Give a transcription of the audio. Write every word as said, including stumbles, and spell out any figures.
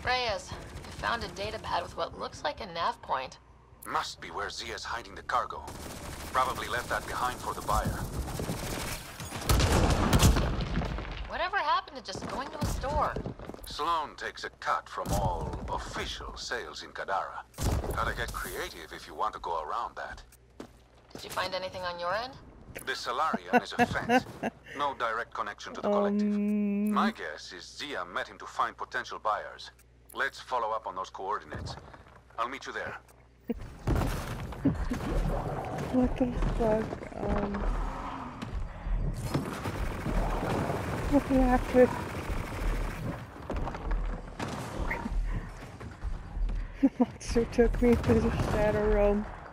Reyes, you found a data pad with what looks like a nav point. Must be where Zia's hiding the cargo. Probably left that behind for the buyer. Whatever happened to just going to a store? Sloan takes a cut from all official sales in Kadara. Gotta get creative if you want to go around that. Did you find anything on your end? The Solarian is a fence. No direct connection to the collective. Um... My guess is Zia met him to find potential buyers. Let's follow up on those coordinates. I'll meet you there. What the fuck? Um... What happened? The monster took me to the Shadow Realm.